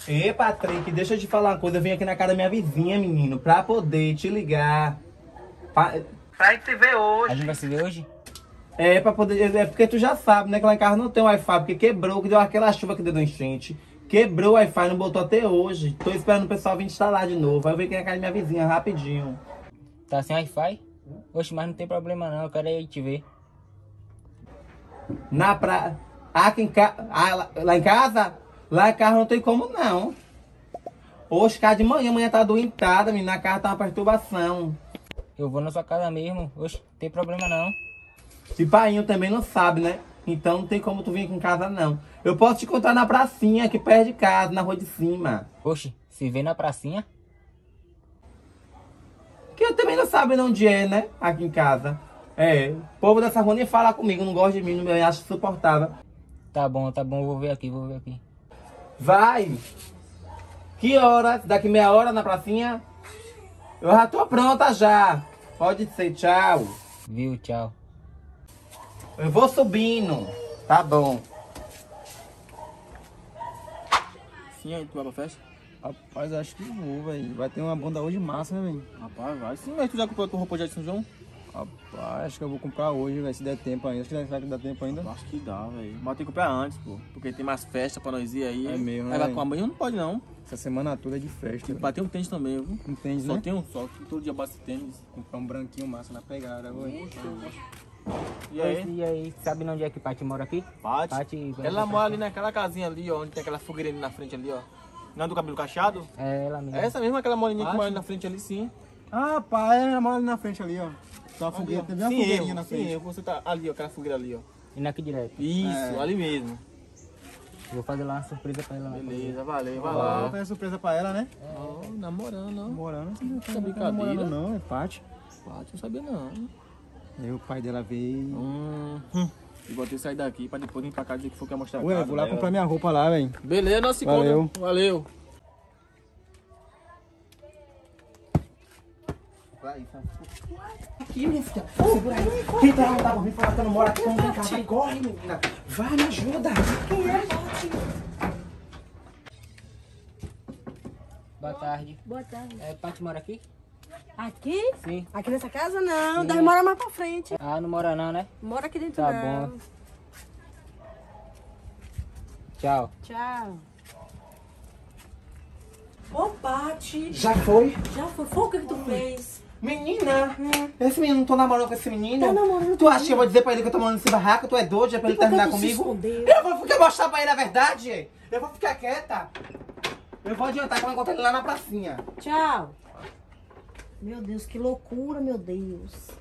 Ei, Patrick, deixa eu te falar uma coisa. Eu vim aqui na casa da minha vizinha, menino, pra poder te ligar. Pra te ver A hoje. gente vai se ver hoje? Pra poder. É porque tu já sabe, né? Que lá em casa não tem Wi-Fi, porque quebrou, que deu aquela chuva que deu enchente. Quebrou o Wi-Fi, não botou até hoje. Tô esperando o pessoal vir instalar de novo. Aí eu vim aqui na casa da minha vizinha, rapidinho. Tá sem Wi-Fi? Oxe, mas não tem problema não, eu quero ir te ver. Na praia. Aqui em casa. Lá em casa? Lá em casa não tem como não. Hoje, cara, de manhã, amanhã tá doentada, menina. Na casa tá uma perturbação. Eu vou na sua casa mesmo. Oxe, não tem problema não. E painho também não sabe, né? Então não tem como tu vir aqui em casa, não. Eu posso te encontrar na pracinha, aqui perto de casa, na rua de cima. Oxe, se vê na pracinha? Que eu também não sabe onde é, né? Aqui em casa. O povo dessa rua nem fala comigo, não gosta de mim, não me acha insuportável. Tá bom, vou ver aqui, vou ver aqui. Vai! Que horas? Daqui meia hora na pracinha? Eu já tô pronta já. Pode ser, tchau. Viu, tchau. Eu vou subindo. Tá bom. Sim, aí tu vai pra festa? Rapaz, acho que vou, velho. Vai ter uma banda hoje massa, né, velho? Rapaz, vai sim, mas tu já comprou tua roupa já de São João? Rapaz, acho que eu vou comprar hoje, velho, se der tempo ainda. Acho que será que dá tempo ainda? Acho que dá, velho. Mas tem que comprar antes, pô. Porque tem mais festa pra nós ir aí. É mesmo, né, Aí vai velho? com a mãe, não pode não. Essa semana toda é de festa, Tem que velho. bater um tênis também, viu? Entende, Só né? tem um só, todo dia bate tênis. Comprar um branquinho massa na pegada, velho. E aí? E aí, sabe onde é que Paty mora aqui? Pati. Paty... Ela mora ali naquela casinha ali, ó, onde tem aquela fogueirinha ali na frente ali, ó. Não é do cabelo cacheado? É ela mesmo. É essa mesma, aquela moreninha que Pati? mora ali na frente ali, sim. Ah, pai, ela mora ali na frente ali, ó. Tem uma fogueira, tem uma Sim, fogueirinha na sim, frente. você tá ali, ó, aquela fogueira ali, ó. Indo aqui direto. Isso, ali mesmo. Vou fazer lá uma surpresa pra ela lá. Beleza, valeu, vai Ó, lá. tem surpresa pra ela, né? Ó, namorando, ó. Namorando, não Essa tá brincadeira. namorando não, é Paty. Pati, não sabia não. Aí o pai dela veio. E botei sair daqui pra depois vir pra cá dizer que foi que ia mostrar a Ué, casa vou lá dela. comprar minha roupa lá, velho. Beleza, nós se Valeu. encontra. Valeu. Aqui, minha filha. Segura aí. Quem tá lá pra vir falar que eu não moro aqui? Não vem cá, vai, corre, menina. Vai, me ajuda. Quem é? Boa tarde. Boa tarde. É, Paty mora aqui? Aqui? Sim. Aqui nessa casa não, Sim. daí mora mais pra frente. Ah, não mora não, né? Mora aqui dentro Tá não. bom. Tchau. Tchau. Ô, Paty, Já foi? já foi o que tu fez? Menina, esse menino, não tô namorando com esse menino. Tá namorando Tu acha que eu vou dizer pra ele que eu tô morando nesse barraco? Tu é doido? É pra ele por que terminar tu se comigo? escondeu? Eu vou ficar mostrar pra ele a verdade. Eu vou ficar quieta. Eu vou adiantar que eu vou encontrar ele lá na pracinha. Tchau. Meu Deus, que loucura, meu Deus.